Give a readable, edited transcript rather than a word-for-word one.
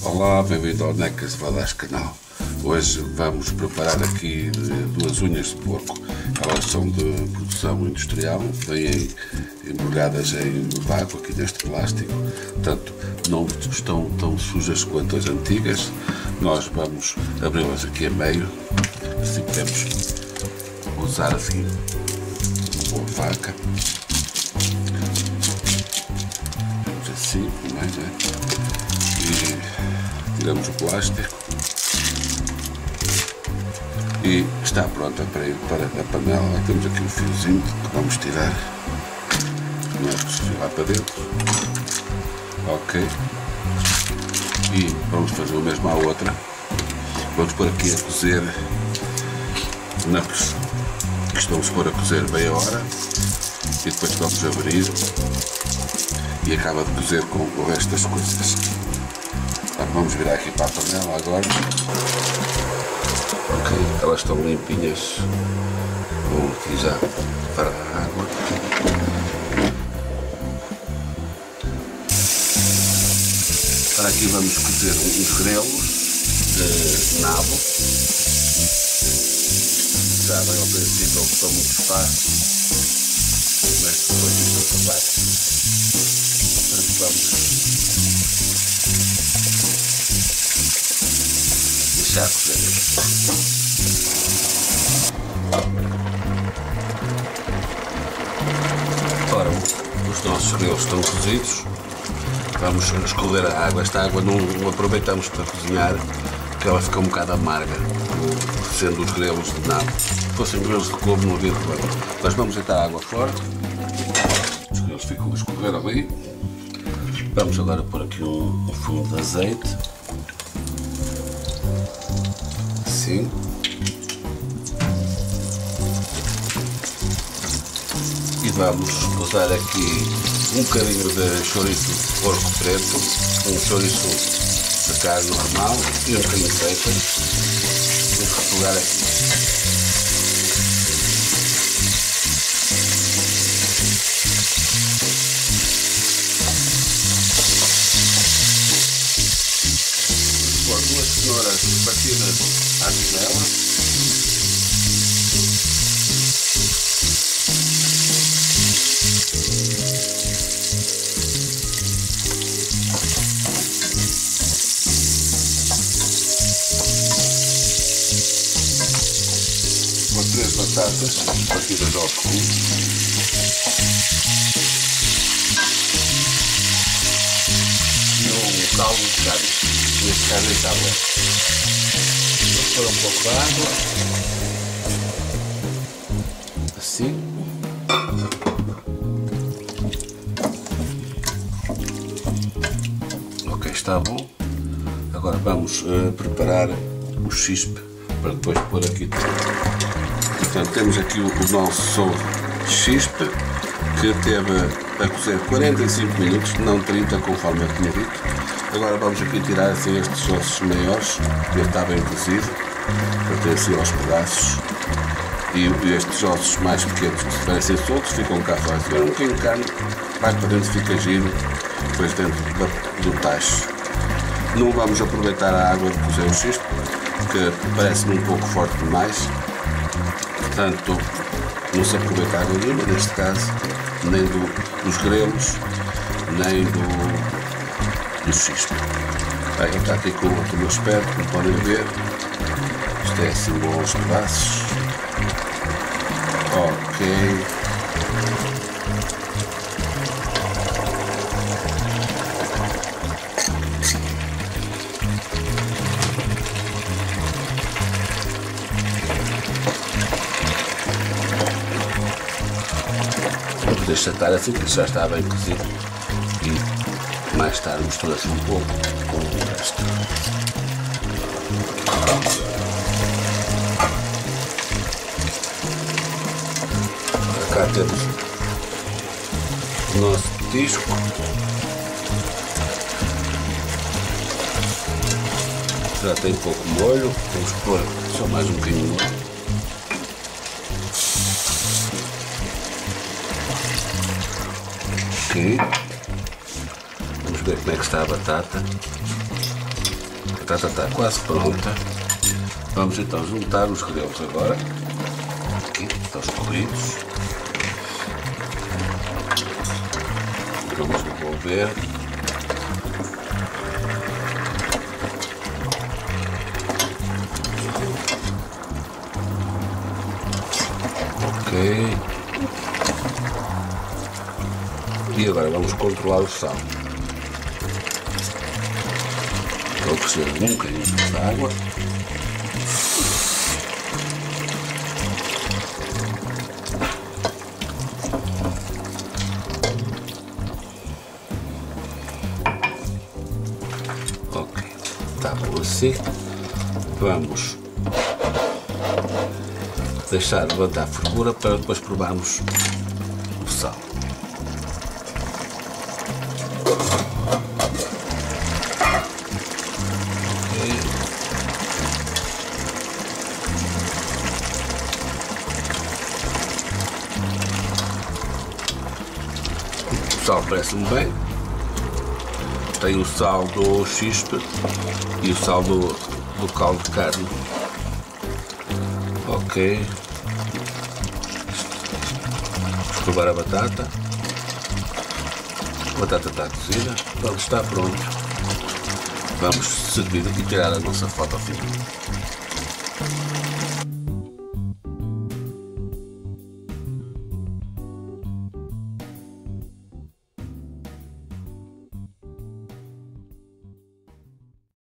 Olá, bem-vindo ao Necas Valadares Canal. Hoje vamos preparar aqui duas unhas de porco. Elas são de produção industrial, vêm embrulhadas em vácuo aqui neste plástico, portanto não estão tão sujas quanto as antigas. Nós vamos abri-las aqui a meio, assim podemos usar assim uma boa faca. Assim, mais, né? E tiramos o plástico e está pronta para ir para a panela. Temos aqui um fiozinho que vamos tirar, vamos lá para dentro, ok, e vamos fazer o mesmo à outra. Vamos pôr aqui a cozer na pressão, estamos a pôr a cozer meia hora e depois vamos abrir e acaba de cozer com o resto das coisas. Então, vamos virar aqui para a panela agora. Ok, elas estão limpinhas. Vou aqui já para a água. Para aqui vamos cozer uns grelos de nabo. Já bem ao princípio ocupam muito espaço, mas depois isto vai. Vamos deixar cozer. Ora, os nossos grelos estão cozidos. Vamos escorrer a água. Esta água não aproveitamos para cozinhar, porque ela fica um bocado amarga, sendo os grelos de nabo. Se fossem grelos de couve não havia problema. Mas vamos deitar a água fora. Os grelos ficam a escorrer ali. Vamos agora pôr aqui um fundo de azeite, assim, e vamos usar aqui um bocadinho de chouriço de porco preto, um chouriço de carne normal e um bocadinho de seitan. Vamos refogar aqui. Duas cenouras partidas à tigela, com 3 batatas partidas ao fundo, e um caldo de carne. Neste caso está bom. Vamos pôr um pouco de água, assim. Ok, está bom. Agora vamos preparar o chispe para depois pôr aqui. Portanto, temos aqui o nosso chispe que teve a cozer 45 minutos, não 30 conforme eu tinha dito. Agora vamos aqui tirar assim estes ossos maiores, que já está bem cozido, para ter assim aos pedaços, e estes ossos mais pequenos que se parecem soltos ficam cá fora. Se tiver um bocadinho de carne, mais para dentro fica giro, depois dentro do tacho. Não vamos aproveitar a água de cozer o chispe, que parece-me um pouco forte demais, portanto não se aproveita a água nenhuma, neste caso, nem dos grelos, nem do chispe. Bem, está aqui com o meu esperto, como podem ver. Isto é assim bons pedaços. Ok. Vamos deixar estar assim, porque já está bem cozido. E mais tarde mistura-se um pouco com o resto. Cá temos o nosso petisco. Já tem pouco molho, temos que pôr só mais um bocadinho de molho. Ok. Vamos ver como é que está a batata. batata está quase pronta. Vamos então juntar os grelos agora. Aqui estão escorridos. Vamos revolver. Ok. E agora vamos controlar o sal. Vou precisar de um bocadinho de água. Ok, está bom assim. Vamos deixar levantar a fervura para depois provarmos o sal. O sal parece-me bem. Tem o sal do chispe e o sal do caldo de carne. Ok. Vamos provar a batata. A batata está cozida. Pronto, está pronto. Vamos servir e tirar a nossa foto final.